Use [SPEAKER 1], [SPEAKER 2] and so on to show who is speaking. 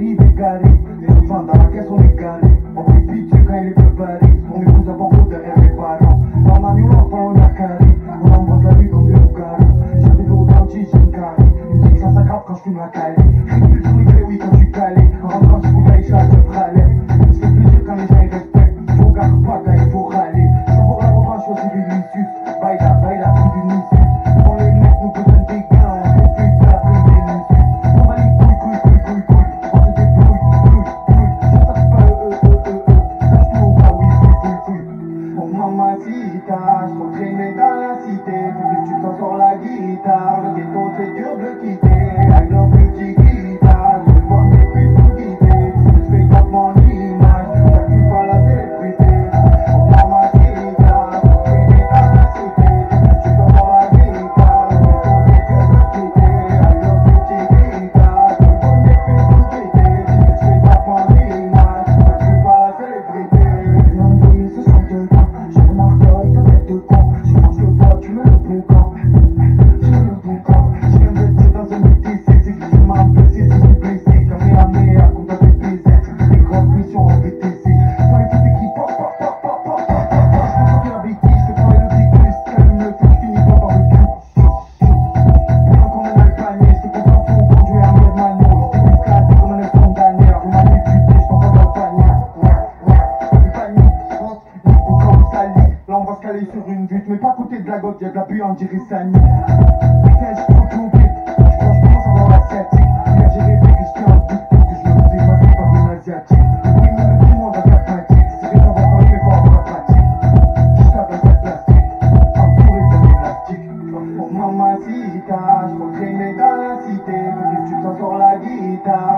[SPEAKER 1] arrive égaré. Enfin, dans la caisse, on est garé. On fait pitié quand il est préparé. On épouse à Bordeaux derrière les parents. Dans ma nuit, on a carré. On embrasse la vie comme des loups-garous. J'avais l'eau d'anti, j'ai une carré. Une petite ça s'aggrave quand je fume la calée. Ridicule sur les clés, oui, quand je suis calé. En rentrant, j'ai bouteille, j'ai le bralais. Je fais plaisir quand les gens ils respectent. Je regarde pas, gars, il faut râler. Je pour la revanche, je suis Vinicius. Baila, c'est Vinicius. On les mecs, nous besoin des gains. On fait plus de la pluie des insultes. On va les couilles. On se débrouille. Je sache pas, sache tout au cas, oui. Oh mamacita, je crois traîner dans la cité. Depuis que tu t'en sors la guitare, le ghetto c'est dur de quitter. I love you, guitare, je vais voir mes putes nous guider. Je fais comme mon image, j'appuie pas la célébrité. Oh mamacita, je crois traîner dans la cité. Depuis que tu t'en sors la guitare, le ghetto c'est dur de quitter. I love you, guitare, je vais voir mes putes nous guider. Je fais comme mon image, j'appuie pas la célébrité. Non, oui, ce sont deux gars. Je remarque ta tête de con. Je pense que toi tu me le boucan. Je viens de dire dans un BTC. C'est que tu m'as blessé, si j'ai blessé. Comme les ramés à compte des PZ. Des grandes missions en BTC. Dans les petites équipes, pop. Je peux sortir avec qui? Je fais parler le petit plus. Calme le feu, je finis pas par le cul. Pendant qu'on est dans le panier, je te comprends pour conduire un mode mano. Je t'ai éclaté comme un instant dernière. Vous m'avez buté, je t'en dans le panier. Du panier, je pense, il faut comme sali. Là on va se caler sur une butte, mais pas à côté de la goutte, y'a de la buée, on dirait Sani. Putain, je trouve tout vite, je commence à voir l'asiatique. Hier j'ai rêvé que j'étais en doute pour que je me faisais masser par un asiatique. Oui, mais le tout le monde a pragmatique, c'est vrai qu'on va parler, mais faut avoir la pratique. Je tape dans cette plastique, entouré d'un élastique. Oh mamacita, je crois traîner dans la cité, depuis que tu t'en sors la guitare.